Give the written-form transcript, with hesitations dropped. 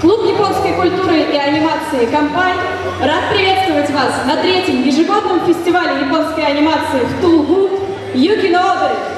Клуб японской культуры и анимации «Кампай» рад приветствовать вас на 3-м ежегодном фестивале японской анимации в Тулгу «Юки но Одери».